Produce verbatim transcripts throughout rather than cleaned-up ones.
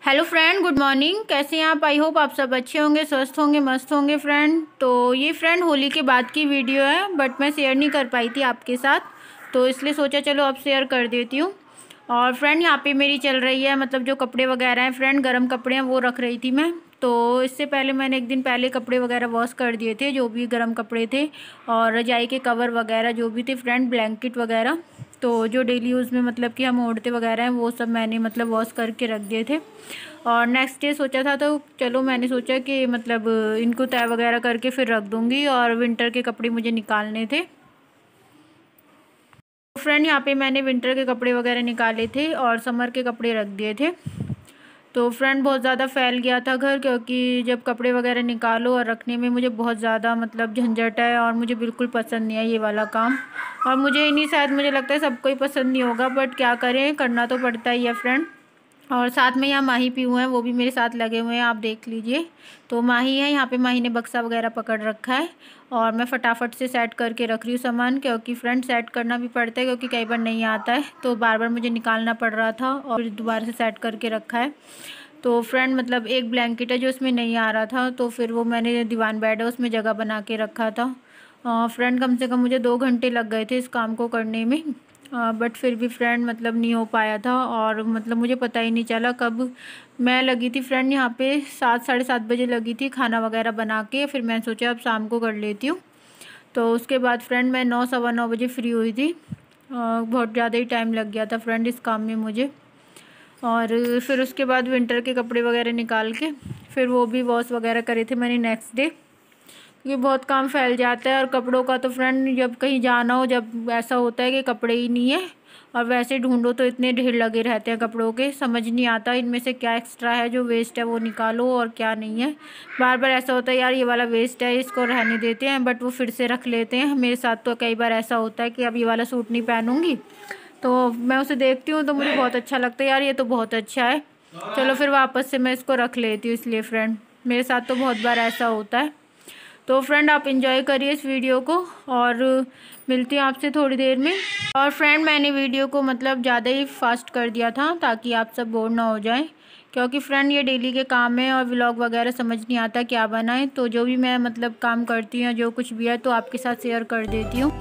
Hello friend, good morning. कैसे हैं आप? आई होप आप सब अच्छे होंगे, स्वस्थ होंगे, मस्त होंगे फ्रेंड। तो ये फ्रेंड होली के बाद की वीडियो है, बट मैं शेयर नहीं कर पाई थी आपके साथ, तो इसलिए सोचा चलो अब शेयर कर देती हूँ। और फ्रेंड यहाँ पे मेरी चल रही है, मतलब जो कपड़े वगैरह हैं फ्रेंड, गर्म कपड़े हैं वो रख रही थी मैं। तो इससे पहले मैंने एक दिन पहले कपड़े वगैरह वॉश कर दिए थे, जो भी गर्म कपड़े थे, और रजाई के कवर वगैरह जो भी थे फ्रेंड, ब्लैंकेट वगैरह, तो जो डेली यूज़ में मतलब कि हम ओढ़ते वगैरह हैं वो सब मैंने मतलब वॉश करके रख दिए थे। और नेक्स्ट डे सोचा था, तो चलो मैंने सोचा कि मतलब इनको तय वगैरह करके फिर रख दूँगी, और विंटर के कपड़े मुझे निकालने थे। फ्रेंड यहाँ पे मैंने विंटर के कपड़े वगैरह निकाले थे और समर के कपड़े रख दिए थे। तो फ्रेंड बहुत ज़्यादा फैल गया था घर, क्योंकि जब कपड़े वगैरह निकालो और रखने में मुझे बहुत ज़्यादा मतलब झंझट है, और मुझे बिल्कुल पसंद नहीं है ये वाला काम। और मुझे ही नहीं, शायद मुझे लगता है सबको ही पसंद नहीं होगा, बट क्या करें, करना तो पड़ता ही है फ्रेंड। और साथ में यहाँ माही पीहू हैं, वो भी मेरे साथ लगे हुए हैं, आप देख लीजिए। तो माही है यहाँ पे, माही ने बक्सा वगैरह पकड़ रखा है, और मैं फटाफट से सेट करके रख रही हूँ सामान, क्योंकि फ्रेंड सेट करना भी पड़ता है, क्योंकि कई बार नहीं आता है तो बार बार मुझे निकालना पड़ रहा था, और फिर दोबारा से सेट करके रखा है। तो फ्रेंड मतलब एक ब्लैंकेट है जो उसमें नहीं आ रहा था, तो फिर वो मैंने दीवान बेड है उसमें जगह बना के रखा था। फ्रेंड कम से कम मुझे दो घंटे लग गए थे इस काम को करने में, बट फिर भी फ्रेंड मतलब नहीं हो पाया था, और मतलब मुझे पता ही नहीं चला कब मैं लगी थी फ्रेंड यहाँ पे, सात साढ़े सात बजे लगी थी खाना वगैरह बना के। फिर मैंने सोचा अब शाम को कर लेती हूँ। तो उसके बाद फ्रेंड मैं नौ सवा नौ बजे फ्री हुई थी। बहुत ज़्यादा ही टाइम लग गया था फ्रेंड इस काम में मुझे। और फिर उसके बाद विंटर के कपड़े वगैरह निकाल के फिर वो भी वॉश वगैरह करे थे मैंने नेक्स्ट डे, क्योंकि बहुत काम फैल जाता है। और कपड़ों का तो फ्रेंड जब कहीं जाना हो, जब ऐसा होता है कि कपड़े ही नहीं है और वैसे ढूंढो तो इतने ढेर लगे रहते हैं कपड़ों के, समझ नहीं आता इनमें से क्या एक्स्ट्रा है, जो वेस्ट है वो निकालो और क्या नहीं है। बार बार ऐसा होता है यार ये वाला वेस्ट है, इसको रहने देते हैं, बट वो फिर से रख लेते हैं। मेरे साथ तो कई बार ऐसा होता है कि अब ये वाला सूट नहीं पहनूंगी, तो मैं उसे देखती हूँ तो मुझे बहुत अच्छा लगता है, यार ये तो बहुत अच्छा है, चलो फिर वापस से मैं इसको रख लेती हूँ। इसलिए फ्रेंड मेरे साथ तो बहुत बार ऐसा होता है। तो फ्रेंड आप एंजॉय करिए इस वीडियो को, और मिलती हूँ आपसे थोड़ी देर में। और फ्रेंड मैंने वीडियो को मतलब ज़्यादा ही फास्ट कर दिया था ताकि आप सब बोर ना हो जाएं, क्योंकि फ्रेंड ये डेली के काम है और व्लॉग वगैरह समझ नहीं आता क्या बनाएं, तो जो भी मैं मतलब काम करती हूँ, जो कुछ भी है तो आपके साथ शेयर कर देती हूँ।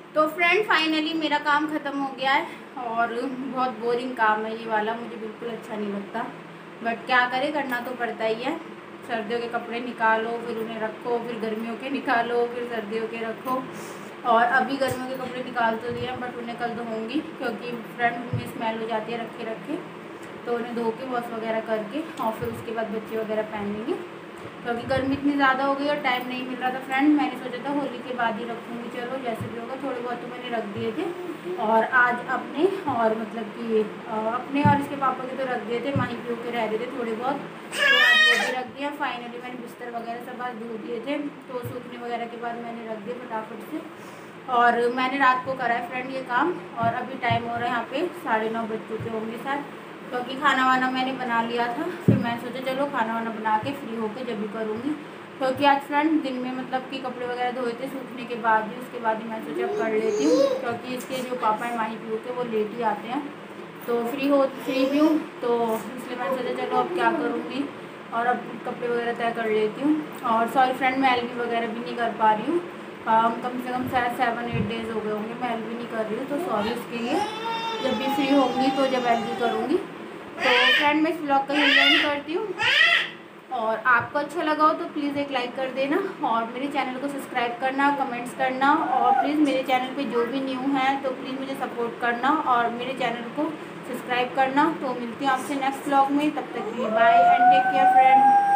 तो फ्रेंड फाइनली मेरा काम ख़त्म हो गया है और बहुत बोरिंग काम है ये वाला, मुझे बिल्कुल अच्छा नहीं लगता, बट क्या करें, करना तो पड़ता ही है। सर्दियों के कपड़े निकालो, फिर उन्हें रखो, फिर गर्मियों के निकालो, फिर सर्दियों के रखो। और अभी गर्मियों के कपड़े निकाल तो दिए बट उन्हें कल धोऊंगी, क्योंकि फ्रेंड में स्मेल हो जाती है रखे रखे, तो उन्हें धो के वॉश वगैरह करके और फिर उसके बाद बच्चे वगैरह पहनेंगे, क्योंकि गर्मी इतनी ज़्यादा हो गई और टाइम नहीं मिल रहा था। फ्रेंड मैंने सोचा था होली के बाद ही रखूँगी, चलो जैसे भी होगा, थोड़े बहुत तो मैंने रख दिए थे। और आज अपने और मतलब कि अपने और इसके पापा के तो रख दिए थे, वहीं पे होके रह रहे थे थोड़े बहुत, तो आज वो भी रख दिया। फाइनली मैंने बिस्तर वगैरह सब आज धो दिए थे, तो सूखने वगैरह के बाद मैंने रख दिए फटाफट से। और मैंने रात को करा है फ्रेंड ये काम, और अभी टाइम हो रहा है यहाँ पे साढ़े नौ बज चुके होंगे शायद, क्योंकि खाना वाना मैंने बना लिया था। फिर मैंने सोचा चलो खाना वाना बना के फ्री होके जब भी करूँगी, क्योंकि आज फ्रेंड दिन में मतलब कि कपड़े वगैरह धोए थे सूखने के बाद ही, उसके बाद ही मैं सोचा कर लेती हूँ, क्योंकि इसके जो पापा हैं वहीं पे होते वो लेट ही आते हैं, तो फ्री हो फ्री भी हूँ, तो इसलिए मैंने सोचा चलो अब क्या करूँगी और अब कपड़े वगैरह तय कर लेती हूँ। और सॉरी फ्रेंड, मैं एल बी वगैरह भी नहीं कर पा रही हूँ, कम से कम शायद सेवन एट डेज़ हो गए होंगे मैं एल बी नहीं कर रही हूँ, तो सॉरी उसके लिए। जब भी फ्री होंगी तो जब एल बी करूँगी। तो फ्रेंड मैं इस ब्लॉग का एंड करती हूँ, और आपको अच्छा लगा हो तो प्लीज़ एक लाइक कर देना, और मेरे चैनल को सब्सक्राइब करना, कमेंट्स करना, और प्लीज़ मेरे चैनल पे जो भी न्यू है तो प्लीज़ मुझे सपोर्ट करना और मेरे चैनल को सब्सक्राइब करना। तो मिलती हूँ आपसे नेक्स्ट ब्लॉग में, तब तक के लिए bye and take care friend.